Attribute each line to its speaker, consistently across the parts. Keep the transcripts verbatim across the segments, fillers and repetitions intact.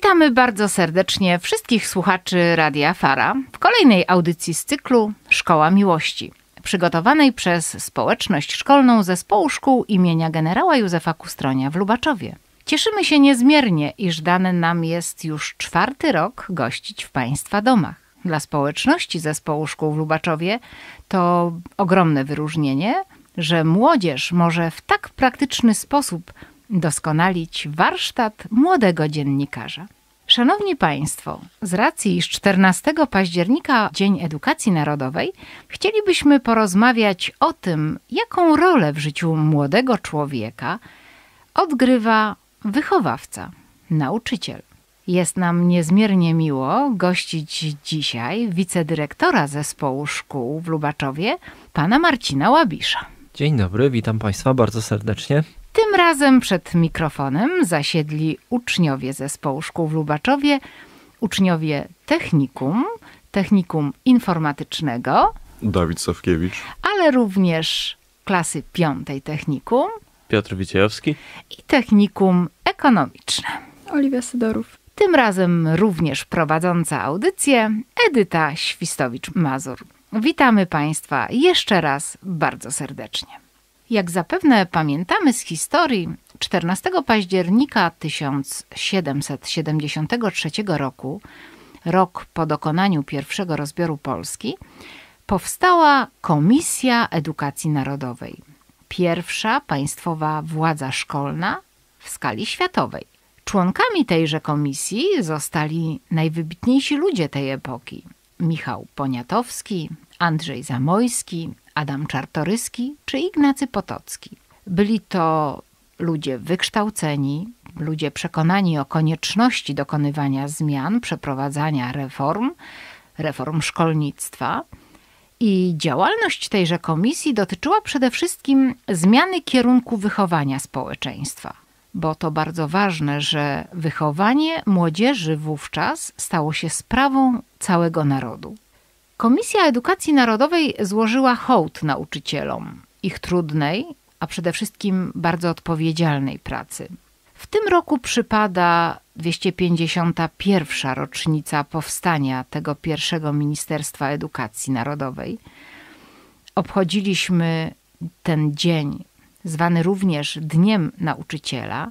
Speaker 1: Witamy bardzo serdecznie wszystkich słuchaczy Radia Fara w kolejnej audycji z cyklu Szkoła Miłości, przygotowanej przez Społeczność Szkolną Zespołu Szkół imienia generała Józefa Kustronia w Lubaczowie. Cieszymy się niezmiernie, iż dany nam jest już czwarty rok gościć w Państwa domach. Dla społeczności Zespołu Szkół w Lubaczowie to ogromne wyróżnienie, że młodzież może w tak praktyczny sposób doskonalić warsztat młodego dziennikarza. Szanowni Państwo, z racji, iż czternastego października Dzień Edukacji Narodowej, chcielibyśmy porozmawiać o tym, jaką rolę w życiu młodego człowieka odgrywa wychowawca, nauczyciel. Jest nam niezmiernie miło gościć dzisiaj wicedyrektora Zespołu Szkół w Lubaczowie, pana Marcina Łabisza.
Speaker 2: Dzień dobry, witam Państwa bardzo serdecznie.
Speaker 1: Tym razem przed mikrofonem zasiedli uczniowie Zespołu Szkół w Lubaczowie, uczniowie technikum, technikum informatycznego,
Speaker 3: Dawid Sawkiewicz,
Speaker 1: ale również klasy piątej technikum,
Speaker 4: Piotr Wiciejowski
Speaker 1: i technikum ekonomiczne,
Speaker 5: Oliwia Sydorów.
Speaker 1: Tym razem również prowadząca audycję Edyta Świstowicz-Mazur. Witamy Państwa jeszcze raz bardzo serdecznie. Jak zapewne pamiętamy z historii, czternastego października tysiąc siedemset siedemdziesiątego trzeciego roku, rok po dokonaniu pierwszego rozbioru Polski, powstała Komisja Edukacji Narodowej. Pierwsza państwowa władza szkolna w skali światowej. Członkami tejże komisji zostali najwybitniejsi ludzie tej epoki. Michał Poniatowski, Andrzej Zamojski, Adam Czartoryski czy Ignacy Potocki. Byli to ludzie wykształceni, ludzie przekonani o konieczności dokonywania zmian, przeprowadzania reform, reform szkolnictwa. I działalność tejże komisji dotyczyła przede wszystkim zmiany kierunku wychowania społeczeństwa. Bo to bardzo ważne, że wychowanie młodzieży wówczas stało się sprawą całego narodu. Komisja Edukacji Narodowej złożyła hołd nauczycielom, ich trudnej, a przede wszystkim bardzo odpowiedzialnej pracy. W tym roku przypada dwieście pięćdziesiąta pierwsza rocznica powstania tego pierwszego Ministerstwa Edukacji Narodowej. Obchodziliśmy ten dzień, zwany również Dniem Nauczyciela.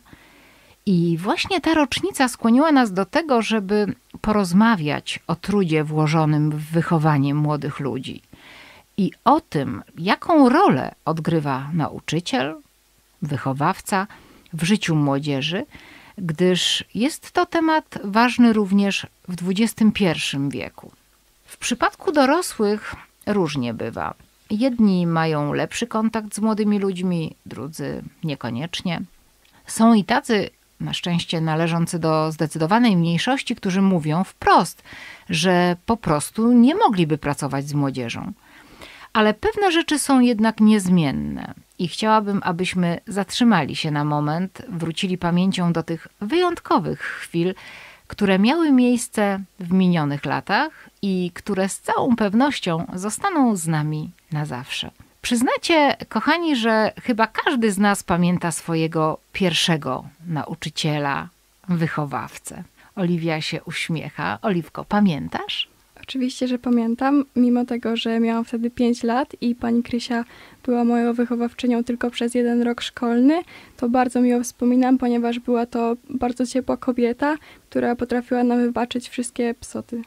Speaker 1: I właśnie ta rocznica skłoniła nas do tego, żeby porozmawiać o trudzie włożonym w wychowanie młodych ludzi i o tym, jaką rolę odgrywa nauczyciel, wychowawca w życiu młodzieży, gdyż jest to temat ważny również w dwudziestym pierwszym wieku. W przypadku dorosłych różnie bywa. Jedni mają lepszy kontakt z młodymi ludźmi, drudzy niekoniecznie. Są i tacy, na szczęście należący do zdecydowanej mniejszości, którzy mówią wprost, że po prostu nie mogliby pracować z młodzieżą. Ale pewne rzeczy są jednak niezmienne i chciałabym, abyśmy zatrzymali się na moment, wrócili pamięcią do tych wyjątkowych chwil, które miały miejsce w minionych latach i które z całą pewnością zostaną z nami na zawsze. Przyznacie, kochani, że chyba każdy z nas pamięta swojego pierwszego nauczyciela, wychowawcę. Oliwia się uśmiecha. Oliwko, pamiętasz?
Speaker 5: Oczywiście, że pamiętam, mimo tego, że miałam wtedy pięć lat i pani Krysia była moją wychowawczynią tylko przez jeden rok szkolny, to bardzo miło wspominam, ponieważ była to bardzo ciepła kobieta, która potrafiła nam wybaczyć wszystkie psoty.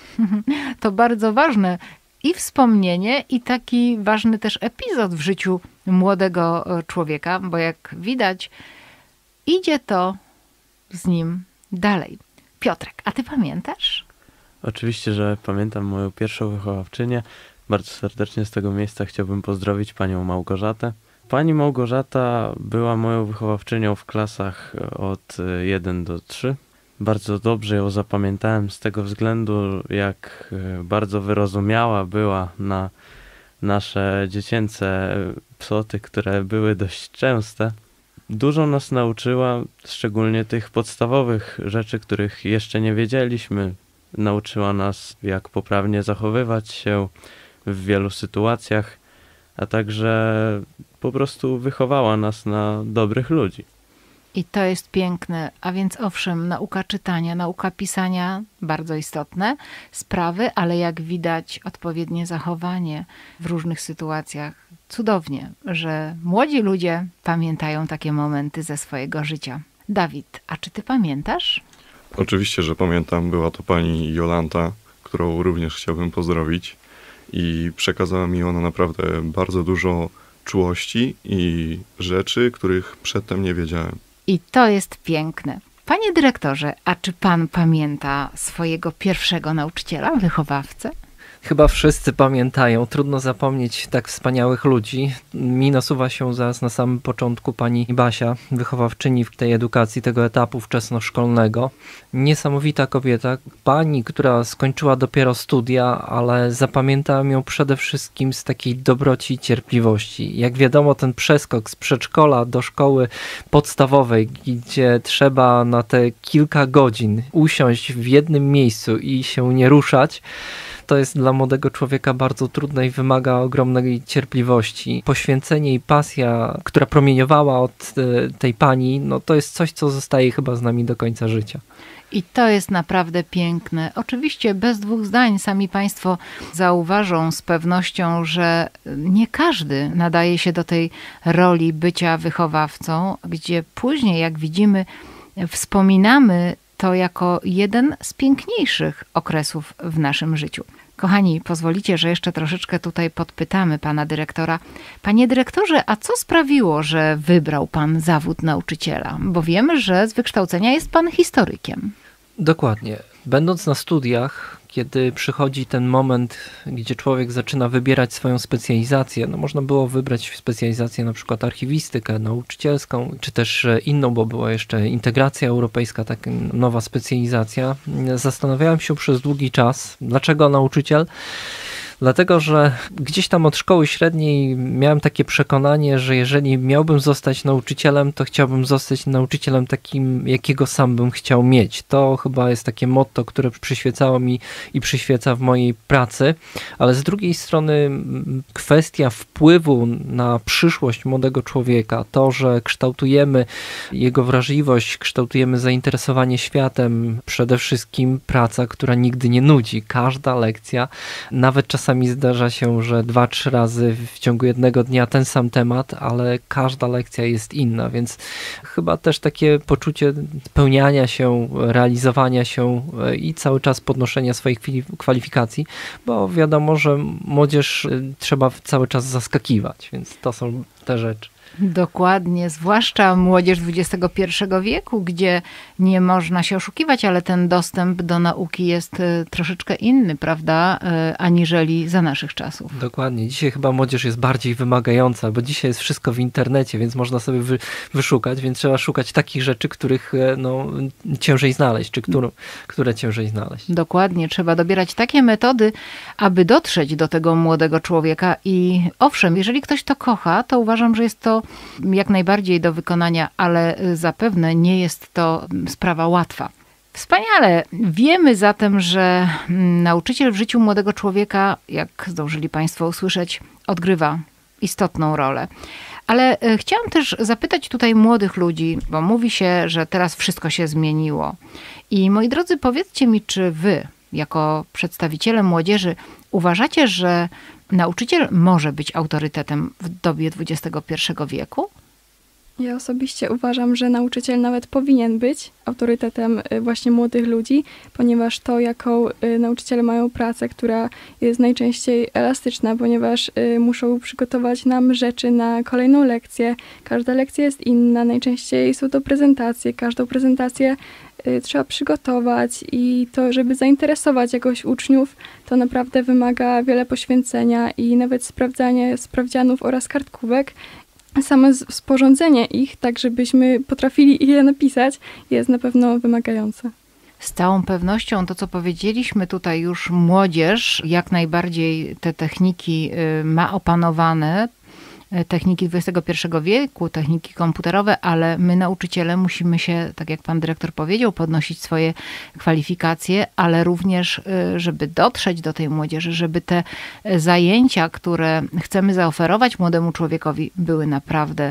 Speaker 1: To bardzo ważne i wspomnienie, i taki ważny też epizod w życiu młodego człowieka, bo jak widać, idzie to z nim dalej. Piotrek, a ty pamiętasz?
Speaker 4: Oczywiście, że pamiętam moją pierwszą wychowawczynię. Bardzo serdecznie z tego miejsca chciałbym pozdrowić panią Małgorzatę. Pani Małgorzata była moją wychowawczynią w klasach od jeden do trzech. Bardzo dobrze ją zapamiętałem z tego względu, jak bardzo wyrozumiała była na nasze dziecięce psoty, które były dość częste. Dużo nas nauczyła, szczególnie tych podstawowych rzeczy, których jeszcze nie wiedzieliśmy. Nauczyła nas, jak poprawnie zachowywać się w wielu sytuacjach, a także po prostu wychowała nas na dobrych ludzi.
Speaker 1: I to jest piękne, a więc owszem, nauka czytania, nauka pisania, bardzo istotne sprawy, ale jak widać odpowiednie zachowanie w różnych sytuacjach. Cudownie, że młodzi ludzie pamiętają takie momenty ze swojego życia. Dawid, a czy ty pamiętasz?
Speaker 3: Oczywiście, że pamiętam. Była to pani Jolanta, którą również chciałbym pozdrowić i przekazała mi ona naprawdę bardzo dużo czułości i rzeczy, których przedtem nie wiedziałem.
Speaker 1: I to jest piękne. Panie dyrektorze, a czy pan pamięta swojego pierwszego nauczyciela, wychowawcę?
Speaker 2: Chyba wszyscy pamiętają. Trudno zapomnieć tak wspaniałych ludzi. Mi nasuwa się zaraz na samym początku pani Basia, wychowawczyni w tej edukacji, tego etapu wczesnoszkolnego. Niesamowita kobieta. Pani, która skończyła dopiero studia, ale zapamiętałem ją przede wszystkim z takiej dobroci i cierpliwości. Jak wiadomo, ten przeskok z przedszkola do szkoły podstawowej, gdzie trzeba na te kilka godzin usiąść w jednym miejscu i się nie ruszać, to jest dla młodego człowieka bardzo trudne i wymaga ogromnej cierpliwości. Poświęcenie i pasja, która promieniowała od tej pani, no to jest coś, co zostaje chyba z nami do końca życia.
Speaker 1: I to jest naprawdę piękne. Oczywiście bez dwóch zdań sami państwo zauważą z pewnością, że nie każdy nadaje się do tej roli bycia wychowawcą, gdzie później, jak widzimy, wspominamy to jako jeden z piękniejszych okresów w naszym życiu. Kochani, pozwolicie, że jeszcze troszeczkę tutaj podpytamy pana dyrektora. Panie dyrektorze, a co sprawiło, że wybrał pan zawód nauczyciela? Bo wiemy, że z wykształcenia jest pan historykiem.
Speaker 2: Dokładnie. Będąc na studiach, kiedy przychodzi ten moment, gdzie człowiek zaczyna wybierać swoją specjalizację, no można było wybrać specjalizację na przykład archiwistykę nauczycielską, czy też inną, bo była jeszcze integracja europejska, taka nowa specjalizacja. Zastanawiałem się przez długi czas, dlaczego nauczyciel? Dlatego, że gdzieś tam od szkoły średniej miałem takie przekonanie, że jeżeli miałbym zostać nauczycielem, to chciałbym zostać nauczycielem takim, jakiego sam bym chciał mieć. To chyba jest takie motto, które przyświecało mi i przyświeca w mojej pracy, ale z drugiej strony kwestia wpływu na przyszłość młodego człowieka, to, że kształtujemy jego wrażliwość, kształtujemy zainteresowanie światem, przede wszystkim praca, która nigdy nie nudzi. Każda lekcja, nawet czasami Czasami zdarza się, że dwa, trzy razy w ciągu jednego dnia ten sam temat, ale każda lekcja jest inna, więc chyba też takie poczucie spełniania się, realizowania się i cały czas podnoszenia swoich kwalifikacji, bo wiadomo, że młodzież trzeba cały czas zaskakiwać, więc to są te rzeczy.
Speaker 1: Dokładnie, zwłaszcza młodzież dwudziestego pierwszego wieku, gdzie nie można się oszukiwać, ale ten dostęp do nauki jest troszeczkę inny, prawda, aniżeli za naszych czasów.
Speaker 2: Dokładnie. Dzisiaj chyba młodzież jest bardziej wymagająca, bo dzisiaj jest wszystko w internecie, więc można sobie wy, wyszukać, więc trzeba szukać takich rzeczy, których no, ciężej znaleźć, czy które, które ciężej znaleźć.
Speaker 1: Dokładnie. Trzeba dobierać takie metody, aby dotrzeć do tego młodego człowieka i owszem, jeżeli ktoś to kocha, to uważam, że jest to jak najbardziej do wykonania, ale zapewne nie jest to sprawa łatwa. Wspaniale. Wiemy zatem, że nauczyciel w życiu młodego człowieka, jak zdążyli państwo usłyszeć, odgrywa istotną rolę. Ale chciałam też zapytać tutaj młodych ludzi, bo mówi się, że teraz wszystko się zmieniło. I moi drodzy, powiedzcie mi, czy wy, jako przedstawiciele młodzieży, uważacie, że nauczyciel może być autorytetem w dobie dwudziestego pierwszego wieku?
Speaker 5: Ja osobiście uważam, że nauczyciel nawet powinien być autorytetem właśnie młodych ludzi, ponieważ to, jaką nauczyciele mają pracę, która jest najczęściej elastyczna, ponieważ muszą przygotować nam rzeczy na kolejną lekcję. Każda lekcja jest inna, najczęściej są to prezentacje, każdą prezentację trzeba przygotować i to, żeby zainteresować jakoś uczniów, to naprawdę wymaga wiele poświęcenia i nawet sprawdzanie sprawdzianów oraz kartkówek. Same sporządzenie ich, tak żebyśmy potrafili je napisać, jest na pewno wymagające.
Speaker 1: Z całą pewnością to, co powiedzieliśmy tutaj już, młodzież jak najbardziej te techniki ma opanowane, techniki dwudziestego pierwszego wieku, techniki komputerowe, ale my nauczyciele musimy się, tak jak pan dyrektor powiedział, podnosić swoje kwalifikacje, ale również, żeby dotrzeć do tej młodzieży, żeby te zajęcia, które chcemy zaoferować młodemu człowiekowi, były naprawdę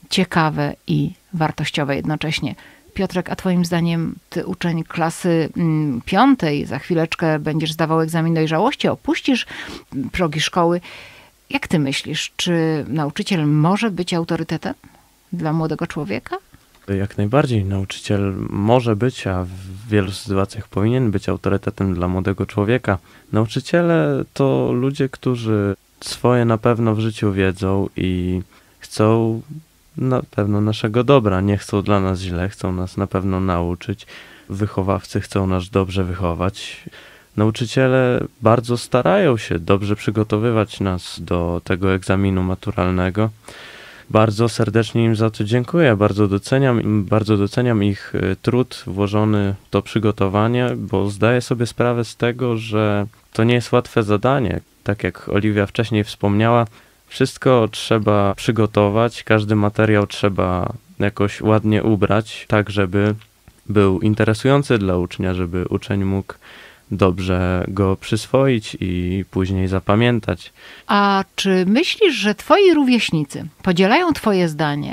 Speaker 1: ciekawe i wartościowe jednocześnie. Piotrek, a twoim zdaniem ty, uczeń klasy mm, piątej, za chwileczkę będziesz zdawał egzamin dojrzałości, opuścisz progi szkoły. Jak ty myślisz, czy nauczyciel może być autorytetem dla młodego człowieka?
Speaker 4: Jak najbardziej nauczyciel może być, a w wielu sytuacjach powinien być autorytetem dla młodego człowieka. Nauczyciele to ludzie, którzy swoje na pewno w życiu wiedzą i chcą na pewno naszego dobra, nie chcą dla nas źle, chcą nas na pewno nauczyć. Wychowawcy chcą nas dobrze wychować. Nauczyciele bardzo starają się dobrze przygotowywać nas do tego egzaminu maturalnego. Bardzo serdecznie im za to dziękuję, bardzo doceniam, bardzo doceniam ich trud włożony w to przygotowanie, bo zdaję sobie sprawę z tego, że to nie jest łatwe zadanie. Tak jak Oliwia wcześniej wspomniała, wszystko trzeba przygotować, każdy materiał trzeba jakoś ładnie ubrać, tak żeby był interesujący dla ucznia, żeby uczeń mógł dobrze go przyswoić i później zapamiętać.
Speaker 1: A czy myślisz, że twoi rówieśnicy podzielają twoje zdanie?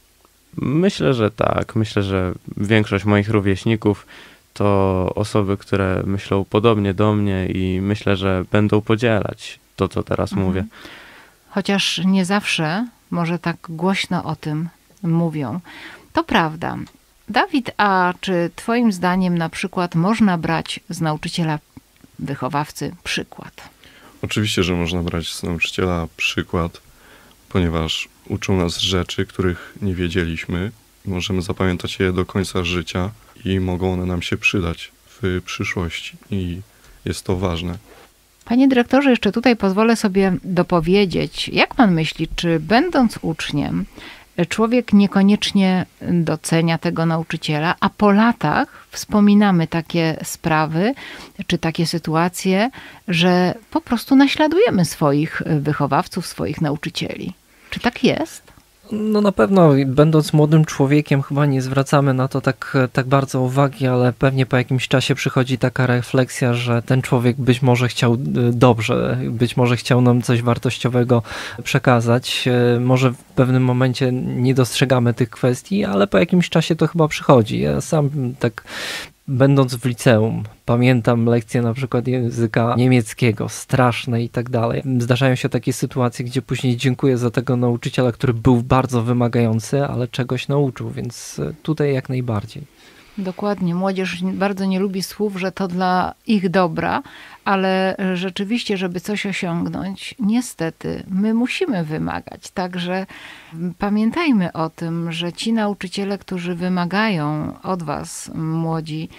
Speaker 4: Myślę, że tak. Myślę, że większość moich rówieśników to osoby, które myślą podobnie do mnie i myślę, że będą podzielać to, co teraz mhm. mówię.
Speaker 1: Chociaż nie zawsze może tak głośno o tym mówią. To prawda. Dawid, a czy twoim zdaniem na przykład można brać z nauczyciela, wychowawcy przykład?
Speaker 3: Oczywiście, że można brać z nauczyciela przykład, ponieważ uczą nas rzeczy, których nie wiedzieliśmy. Możemy zapamiętać je do końca życia i mogą one nam się przydać w przyszłości i jest to ważne.
Speaker 1: Panie dyrektorze, jeszcze tutaj pozwolę sobie dopowiedzieć, jak pan myśli, czy będąc uczniem, człowiek niekoniecznie docenia tego nauczyciela, a po latach wspominamy takie sprawy, czy takie sytuacje, że po prostu naśladujemy swoich wychowawców, swoich nauczycieli. Czy tak jest?
Speaker 2: No na pewno, będąc młodym człowiekiem, chyba nie zwracamy na to tak, tak bardzo uwagi, ale pewnie po jakimś czasie przychodzi taka refleksja, że ten człowiek być może chciał dobrze, być może chciał nam coś wartościowego przekazać. Może w pewnym momencie nie dostrzegamy tych kwestii, ale po jakimś czasie to chyba przychodzi. Ja sam tak, będąc w liceum, pamiętam lekcje na przykład języka niemieckiego, straszne i tak dalej. Zdarzają się takie sytuacje, gdzie później dziękuję za tego nauczyciela, który był bardzo wymagający, ale czegoś nauczył, więc tutaj jak najbardziej.
Speaker 1: Dokładnie. Młodzież bardzo nie lubi słów, że to dla ich dobra, ale rzeczywiście, żeby coś osiągnąć, niestety my musimy wymagać. Także pamiętajmy o tym, że ci nauczyciele, którzy wymagają od was, młodzi,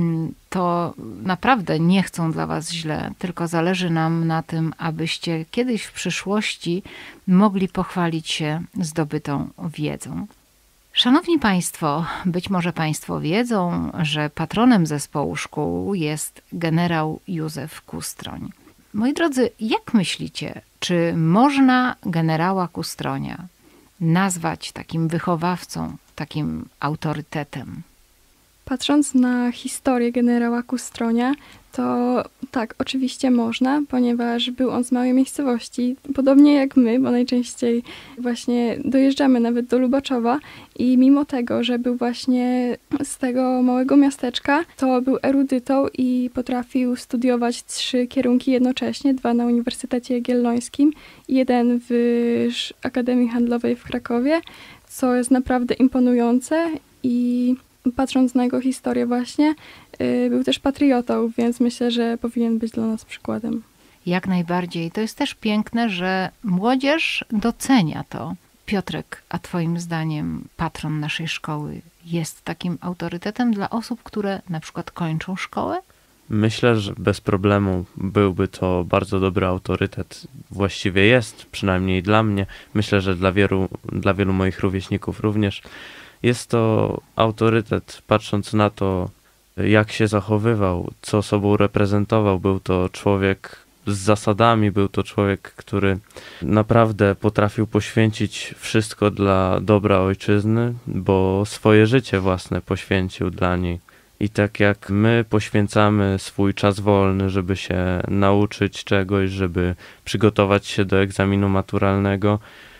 Speaker 1: to naprawdę nie chcą dla was źle, tylko zależy nam na tym, abyście kiedyś w przyszłości mogli pochwalić się zdobytą wiedzą. Szanowni Państwo, być może Państwo wiedzą, że patronem zespołu szkół jest generał Józef Kustroń. Moi drodzy, jak myślicie, czy można generała Kustronia nazwać takim wychowawcą, takim autorytetem?
Speaker 5: Patrząc na historię generała Kustronia, to tak, oczywiście można, ponieważ był on z małej miejscowości, podobnie jak my, bo najczęściej właśnie dojeżdżamy nawet do Lubaczowa i mimo tego, że był właśnie z tego małego miasteczka, to był erudytą i potrafił studiować trzy kierunki jednocześnie, dwa na Uniwersytecie Jagiellońskim i jeden w Akademii Handlowej w Krakowie, co jest naprawdę imponujące i patrząc na jego historię właśnie, yy, był też patriotą, więc myślę, że powinien być dla nas przykładem.
Speaker 1: Jak najbardziej. To jest też piękne, że młodzież docenia to. Piotrek, a twoim zdaniem patron naszej szkoły jest takim autorytetem dla osób, które na przykład kończą szkołę?
Speaker 4: Myślę, że bez problemu byłby to bardzo dobry autorytet. Właściwie jest, przynajmniej dla mnie. Myślę, że dla wielu, dla wielu moich rówieśników również. Jest to autorytet, patrząc na to, jak się zachowywał, co sobą reprezentował. Był to człowiek z zasadami, był to człowiek, który naprawdę potrafił poświęcić wszystko dla dobra ojczyzny, bo swoje życie własne poświęcił dla niej. I tak jak my poświęcamy swój czas wolny, żeby się nauczyć czegoś, żeby przygotować się do egzaminu maturalnego,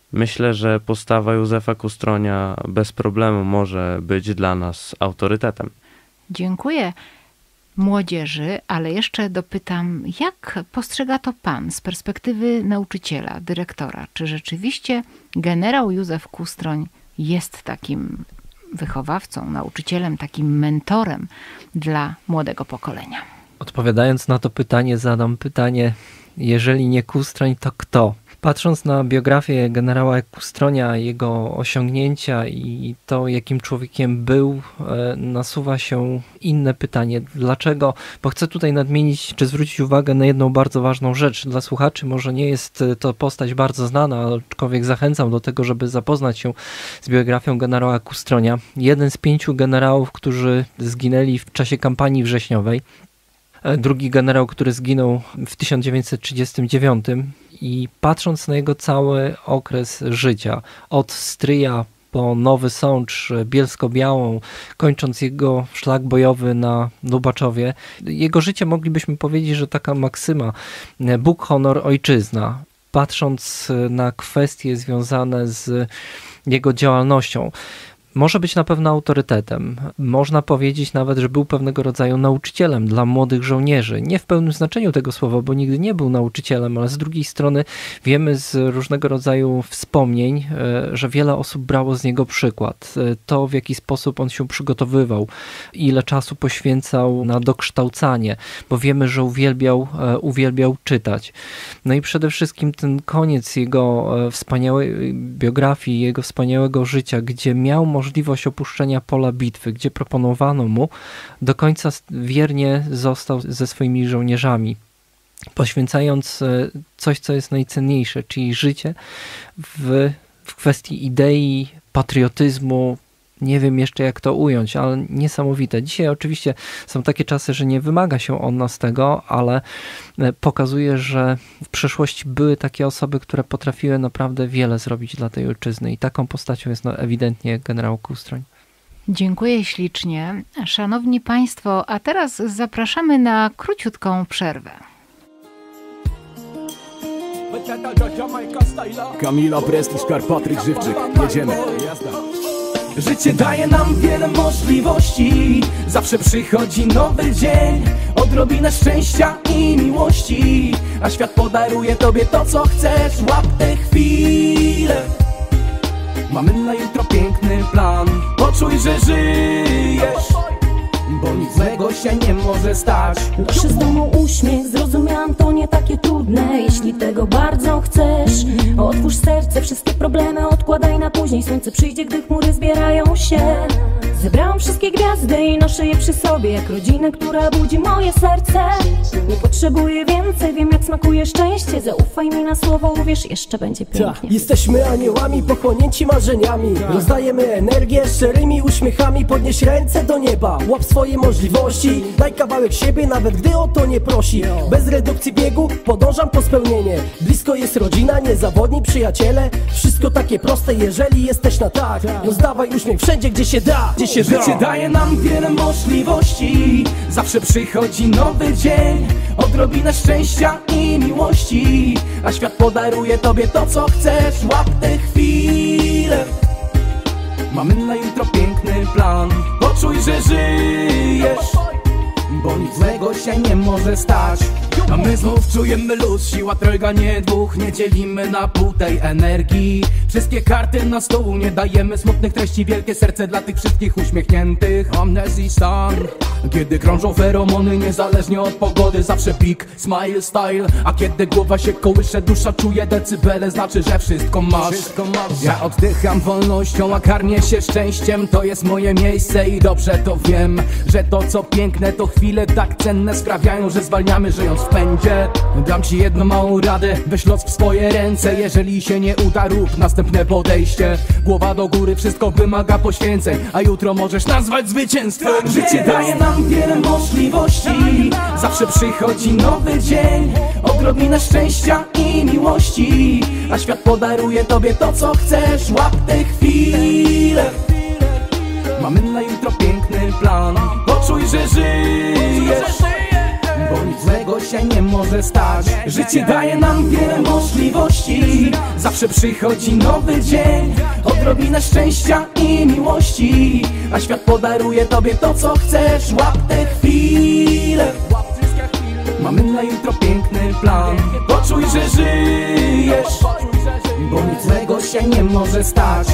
Speaker 4: Myślę, że postawa Józefa Kustronia bez problemu może być dla nas autorytetem.
Speaker 1: Dziękuję młodzieży, ale jeszcze dopytam, jak postrzega to pan z perspektywy nauczyciela, dyrektora? Czy rzeczywiście generał Józef Kustroń jest takim wychowawcą, nauczycielem, takim mentorem dla młodego pokolenia?
Speaker 2: Odpowiadając na to pytanie, zadam pytanie, jeżeli nie Kustroń, to kto? Patrząc na biografię generała Kustronia, jego osiągnięcia i to, jakim człowiekiem był, nasuwa się inne pytanie. Dlaczego? Bo chcę tutaj nadmienić, czy zwrócić uwagę na jedną bardzo ważną rzecz. Dla słuchaczy może nie jest to postać bardzo znana, aczkolwiek zachęcam do tego, żeby zapoznać się z biografią generała Kustronia. Jeden z pięciu generałów, którzy zginęli w czasie kampanii wrześniowej. Drugi generał, który zginął w tysiąc dziewięćset trzydziestym dziewiątym i patrząc na jego cały okres życia, od Stryja po Nowy Sącz, Bielsko-Białą, kończąc jego szlak bojowy na Lubaczowie, jego życie moglibyśmy powiedzieć, że taka maksyma Bóg, honor, ojczyzna. Patrząc na kwestie związane z jego działalnością, może być na pewno autorytetem. Można powiedzieć nawet, że był pewnego rodzaju nauczycielem dla młodych żołnierzy. Nie w pełnym znaczeniu tego słowa, bo nigdy nie był nauczycielem, ale z drugiej strony wiemy z różnego rodzaju wspomnień, że wiele osób brało z niego przykład. To, w jaki sposób on się przygotowywał, ile czasu poświęcał na dokształcanie, bo wiemy, że uwielbiał, uwielbiał czytać. No i przede wszystkim ten koniec jego wspaniałej biografii, jego wspaniałego życia, gdzie miał możliwość możliwość opuszczenia pola bitwy, gdzie proponowano mu, do końca wiernie został ze swoimi żołnierzami, poświęcając coś, co jest najcenniejsze, czyli życie w, w kwestii idei, patriotyzmu. Nie wiem jeszcze, jak to ująć, ale niesamowite. Dzisiaj oczywiście są takie czasy, że nie wymaga się od nas tego, ale pokazuje, że w przeszłości były takie osoby, które potrafiły naprawdę wiele zrobić dla tej ojczyzny i taką postacią jest no, ewidentnie generał Kustroń.
Speaker 1: Dziękuję ślicznie. Szanowni Państwo, a teraz zapraszamy na króciutką przerwę.
Speaker 6: Kamila Prestiż, Patryk Żywczyk. Jedziemy. Jazda.
Speaker 7: Życie daje nam wiele możliwości, zawsze przychodzi nowy dzień, odrobinę szczęścia i miłości, a świat podaruje tobie to, co chcesz. Łap te chwile, mamy na jutro piękny plan. Poczuj, że żyjesz, bo nic złego się nie może stać.
Speaker 8: Noszę z domu uśmiech, zrozumiałam, to nie takie trudne. Jeśli tego bardzo chcesz, otwórz serce, wszystkie problemy odkładaj na później. Słońce przyjdzie, gdy chmury zbierają się. Zebrałam wszystkie gwiazdy i noszę je przy sobie, jak rodzinę, która budzi moje serce. Nie potrzebuję więcej, wiem jak smakuje szczęście. Zaufaj mi na słowo, uwierz, jeszcze będzie pięknie.
Speaker 6: Jesteśmy aniołami, pochłonięci marzeniami. Rozdajemy energię szczerymi uśmiechami. Podnieś ręce do nieba, łap swoje możliwości. Daj kawałek siebie, nawet gdy o to nie prosi. Bez redukcji biegu podążam po spełnienie. Blisko jest rodzina, niezawodni przyjaciele. Wszystko takie proste, jeżeli jesteś na tak. Rozdawaj uśmiech wszędzie, gdzie się da.
Speaker 7: Się życie daje nam wiele możliwości, zawsze przychodzi nowy dzień, odrobinę szczęścia i miłości, a świat podaruje tobie to, co chcesz. Łap te chwile, mamy na jutro piękny plan. Poczuj, że żyjesz, bo nic złego się nie może stać. A my znów czujemy luz, siła trojga, nie dwóch. Nie dzielimy na pół tej energii. Wszystkie karty na stół, nie dajemy smutnych treści. Wielkie serce dla tych wszystkich uśmiechniętych. Amnesty stan, kiedy krążą feromony, niezależnie od pogody. Zawsze pik, smile style. A kiedy głowa się kołysze, dusza czuje decybele, znaczy, że wszystko masz. Ja oddycham wolnością, a karmię się szczęściem. To jest moje miejsce i dobrze to wiem, że to co piękne, to chwile tak cenne sprawiają, że zwalniamy, żyjąc w pędzie. Dam ci jedną małą radę, weź los w swoje ręce. Jeżeli się nie uda, rób następne podejście. Głowa do góry, wszystko wymaga poświęceń, a jutro możesz nazwać zwycięstwem. Życie daje nam wiele możliwości, zawsze przychodzi nowy dzień, odrobinę szczęścia i miłości, a świat podaruje tobie to, co chcesz. Łap te chwile, mamy na jutro piękny plan. Poczuj, że żyjesz, bo nic złego się nie może stać. Życie daje nam wiele możliwości, zawsze przychodzi nowy dzień, odrobinę szczęścia i miłości, a świat podaruje tobie to, co chcesz. Łap te chwile, mamy na jutro piękny plan. Poczuj, że żyjesz, bo nic złego się nie może stać.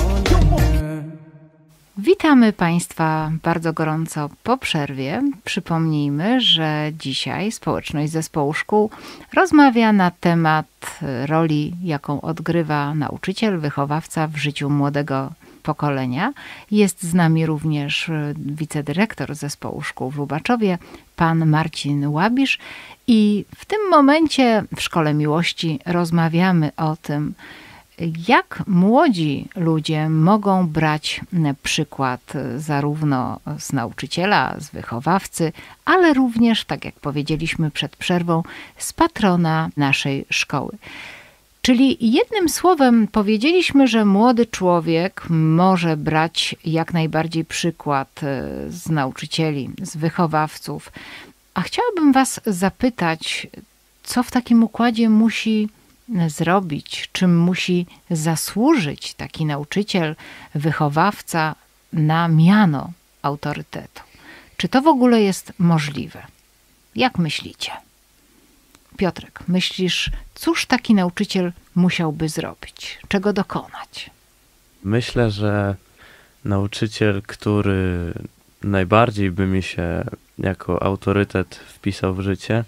Speaker 1: Witamy Państwa bardzo gorąco po przerwie. Przypomnijmy, że dzisiaj społeczność zespołu szkół rozmawia na temat roli, jaką odgrywa nauczyciel, wychowawca w życiu młodego pokolenia. Jest z nami również wicedyrektor zespołu szkół w Lubaczowie, pan Marcin Łabisz. I w tym momencie w Szkole Miłości rozmawiamy o tym, jak młodzi ludzie mogą brać przykład zarówno z nauczyciela, z wychowawcy, ale również, tak jak powiedzieliśmy przed przerwą, z patrona naszej szkoły. Czyli jednym słowem powiedzieliśmy, że młody człowiek może brać jak najbardziej przykład z nauczycieli, z wychowawców. A chciałabym was zapytać, co w takim układzie musi zrobić, czym musi zasłużyć taki nauczyciel, wychowawca na miano autorytetu. Czy to w ogóle jest możliwe? Jak myślicie? Piotrek, myślisz, cóż taki nauczyciel musiałby zrobić? Czego dokonać?
Speaker 4: Myślę, że nauczyciel, który najbardziej by mi się jako autorytet wpisał w życie,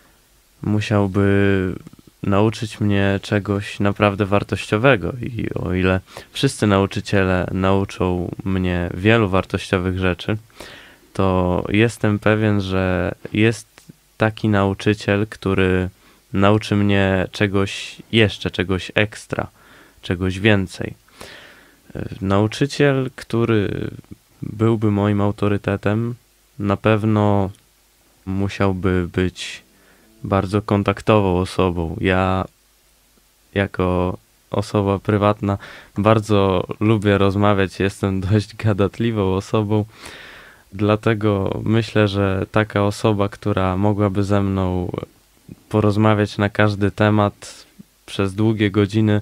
Speaker 4: musiałby nauczyć mnie czegoś naprawdę wartościowego. I o ile wszyscy nauczyciele nauczą mnie wielu wartościowych rzeczy, to jestem pewien, że jest taki nauczyciel, który nauczy mnie czegoś jeszcze, czegoś ekstra, czegoś więcej. Nauczyciel, który byłby moim autorytetem, na pewno musiałby być bardzo kontaktową osobą. Ja jako osoba prywatna bardzo lubię rozmawiać, jestem dość gadatliwą osobą, dlatego myślę, że taka osoba, która mogłaby ze mną porozmawiać na każdy temat przez długie godziny,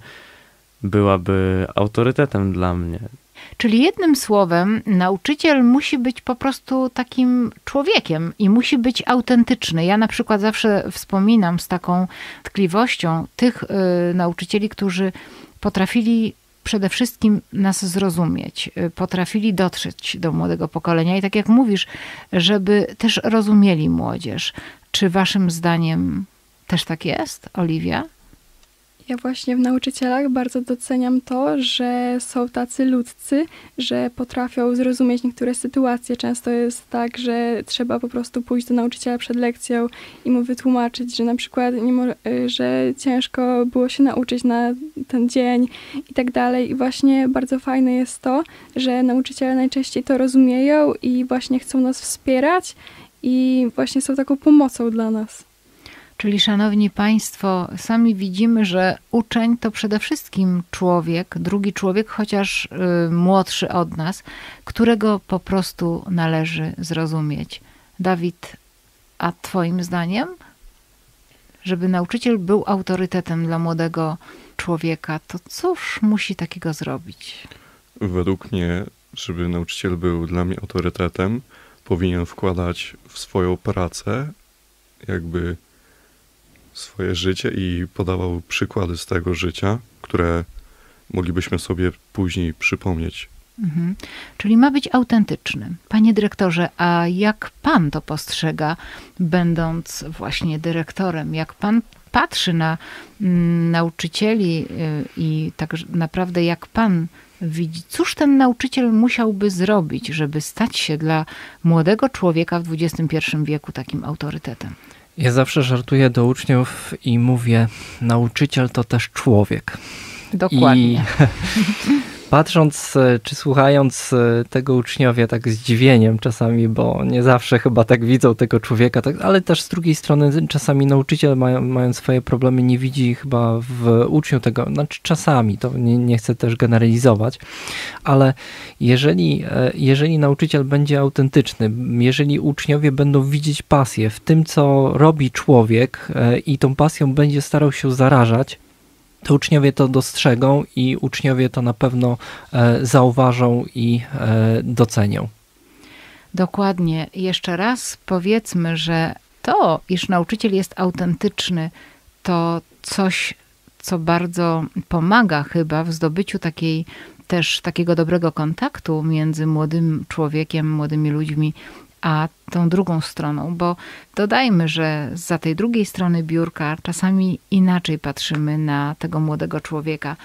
Speaker 4: byłaby autorytetem dla mnie.
Speaker 1: Czyli jednym słowem, nauczyciel musi być po prostu takim człowiekiem i musi być autentyczny. Ja na przykład zawsze wspominam z taką tkliwością tych y, nauczycieli, którzy potrafili przede wszystkim nas zrozumieć, y, potrafili dotrzeć do młodego pokolenia i tak jak mówisz, żeby też rozumieli młodzież. Czy waszym zdaniem też tak jest, Oliwia?
Speaker 5: Ja właśnie w nauczycielach bardzo doceniam to, że są tacy ludzcy, że potrafią zrozumieć niektóre sytuacje. Często jest tak, że trzeba po prostu pójść do nauczyciela przed lekcją i mu wytłumaczyć, że na przykład nie mo- że ciężko było się nauczyć na ten dzień i tak dalej. I właśnie bardzo fajne jest to, że nauczyciele najczęściej to rozumieją i właśnie chcą nas wspierać i właśnie są taką pomocą dla nas.
Speaker 1: Czyli, szanowni państwo, sami widzimy, że uczeń to przede wszystkim człowiek, drugi człowiek, chociaż y, młodszy od nas, którego po prostu należy zrozumieć. Dawid, a twoim zdaniem, żeby nauczyciel był autorytetem dla młodego człowieka, to cóż musi takiego zrobić?
Speaker 3: Według mnie, żeby nauczyciel był dla mnie autorytetem, powinien wkładać w swoją pracę jakby swoje życie i podawał przykłady z tego życia, które moglibyśmy sobie później przypomnieć.
Speaker 1: Mhm. Czyli ma być autentyczny. Panie dyrektorze, a jak pan to postrzega, będąc właśnie dyrektorem? Jak pan patrzy na mm, nauczycieli y, i tak naprawdę jak pan widzi, cóż ten nauczyciel musiałby zrobić, żeby stać się dla młodego człowieka w dwudziestym pierwszym wieku takim autorytetem?
Speaker 2: Ja zawsze żartuję do uczniów i mówię, nauczyciel to też człowiek.
Speaker 1: Dokładnie.
Speaker 2: I Patrząc czy słuchając tego uczniowie tak z zdziwieniem czasami, bo nie zawsze chyba tak widzą tego człowieka, tak, ale też z drugiej strony czasami nauczyciel mają, mając swoje problemy nie widzi chyba w uczniu tego, znaczy czasami, to nie, nie chcę też generalizować, ale jeżeli, jeżeli nauczyciel będzie autentyczny, jeżeli uczniowie będą widzieć pasję w tym, co robi człowiek i tą pasją będzie starał się zarażać, to uczniowie to dostrzegą i uczniowie to na pewno zauważą i docenią.
Speaker 1: Dokładnie. Jeszcze raz powiedzmy, że to, iż nauczyciel jest autentyczny, to coś, co bardzo pomaga chyba w zdobyciu takiej też takiego dobrego kontaktu między młodym człowiekiem, młodymi ludźmi, a tą drugą stroną, bo dodajmy, że za tej drugiej strony biurka czasami inaczej patrzymy na tego młodego człowieka,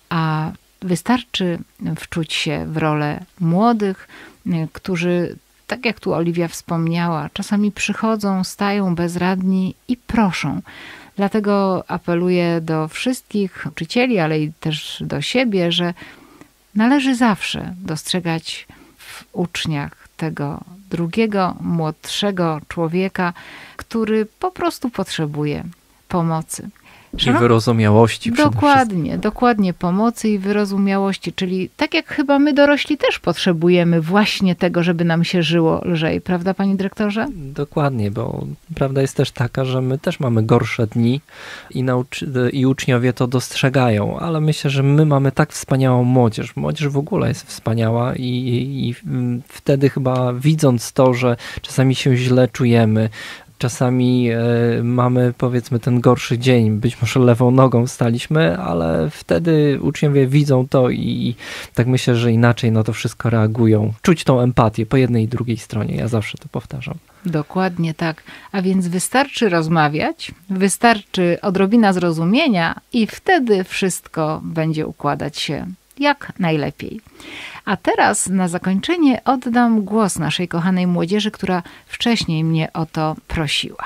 Speaker 1: a wystarczy wczuć się w rolę młodych, którzy, tak jak tu Oliwia wspomniała, czasami przychodzą, stają bezradni i proszą. Dlatego apeluję do wszystkich nauczycieli, ale i też do siebie, że należy zawsze dostrzegać w uczniach tego drugiego, młodszego człowieka, który po prostu potrzebuje pomocy.
Speaker 2: I wyrozumiałości przede
Speaker 1: Dokładnie,
Speaker 2: wszystkim.
Speaker 1: dokładnie pomocy i wyrozumiałości, czyli tak jak chyba my dorośli też potrzebujemy właśnie tego, żeby nam się żyło lżej, prawda panie dyrektorze?
Speaker 2: Dokładnie, bo prawda jest też taka, że my też mamy gorsze dni i, nauczy- i uczniowie to dostrzegają, ale myślę, że my mamy tak wspaniałą młodzież. Młodzież w ogóle jest wspaniała i, i, i wtedy chyba widząc to, że czasami się źle czujemy, czasami e, mamy powiedzmy ten gorszy dzień, być może lewą nogą staliśmy, ale wtedy uczniowie widzą to i, i tak myślę, że inaczej na to wszystko reagują. Czuć tą empatię po jednej i drugiej stronie, ja zawsze to powtarzam.
Speaker 1: Dokładnie tak. A więc wystarczy rozmawiać, wystarczy odrobina zrozumienia i wtedy wszystko będzie układać się jak najlepiej. A teraz na zakończenie oddam głos naszej kochanej młodzieży, która wcześniej mnie o to prosiła.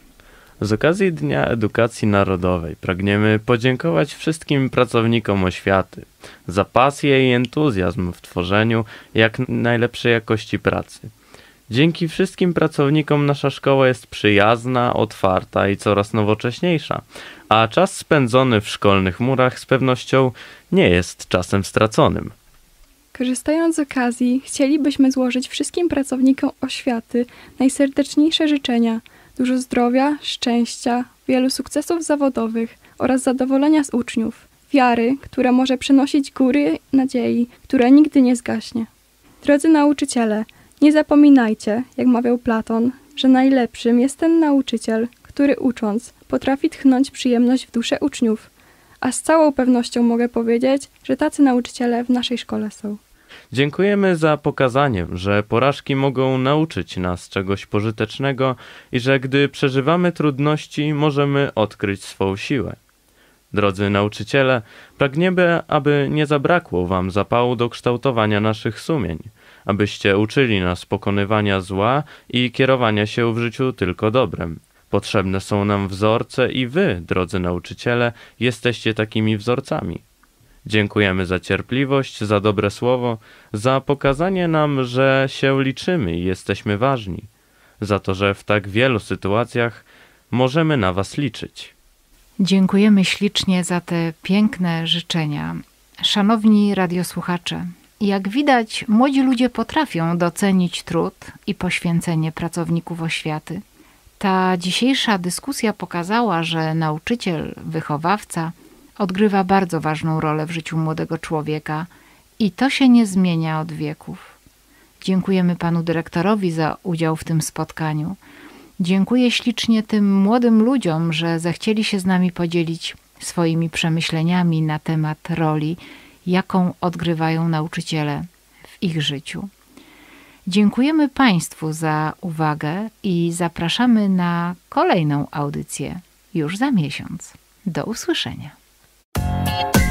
Speaker 4: Z okazji Dnia Edukacji Narodowej pragniemy podziękować wszystkim pracownikom oświaty za pasję i entuzjazm w tworzeniu jak najlepszej jakości pracy. Dzięki wszystkim pracownikom nasza szkoła jest przyjazna, otwarta i coraz nowocześniejsza, a czas spędzony w szkolnych murach z pewnością nie jest czasem straconym.
Speaker 5: Korzystając z okazji, chcielibyśmy złożyć wszystkim pracownikom oświaty najserdeczniejsze życzenia, dużo zdrowia, szczęścia, wielu sukcesów zawodowych oraz zadowolenia z uczniów, wiary, która może przynosić góry nadziei, która nigdy nie zgaśnie. Drodzy nauczyciele, nie zapominajcie, jak mawiał Platon, że najlepszym jest ten nauczyciel, który ucząc potrafi tchnąć przyjemność w duszę uczniów, a z całą pewnością mogę powiedzieć, że tacy nauczyciele w naszej szkole są.
Speaker 4: Dziękujemy za pokazanie, że porażki mogą nauczyć nas czegoś pożytecznego i że gdy przeżywamy trudności, możemy odkryć swą siłę. Drodzy nauczyciele, pragniemy, aby nie zabrakło wam zapału do kształtowania naszych sumień, abyście uczyli nas pokonywania zła i kierowania się w życiu tylko dobrem. Potrzebne są nam wzorce i wy, drodzy nauczyciele, jesteście takimi wzorcami. Dziękujemy za cierpliwość, za dobre słowo, za pokazanie nam, że się liczymy i jesteśmy ważni, za to, że w tak wielu sytuacjach możemy na was liczyć.
Speaker 1: Dziękujemy ślicznie za te piękne życzenia. Szanowni radiosłuchacze, jak widać, młodzi ludzie potrafią docenić trud i poświęcenie pracowników oświaty. Ta dzisiejsza dyskusja pokazała, że nauczyciel, wychowawca odgrywa bardzo ważną rolę w życiu młodego człowieka i to się nie zmienia od wieków. Dziękujemy panu dyrektorowi za udział w tym spotkaniu. Dziękuję ślicznie tym młodym ludziom, że zechcieli się z nami podzielić swoimi przemyśleniami na temat roli, jaką odgrywają nauczyciele w ich życiu. Dziękujemy państwu za uwagę i zapraszamy na kolejną audycję już za miesiąc. Do usłyszenia.